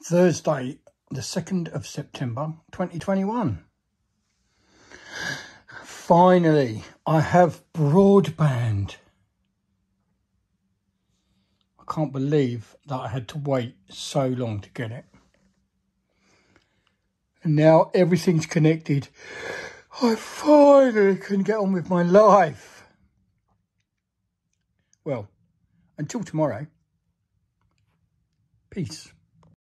Thursday, the 2nd of September, 2021. Finally, I have broadband. I can't believe that I had to wait so long to get it. And now everything's connected. I finally can get on with my life. Well, until tomorrow. Peace.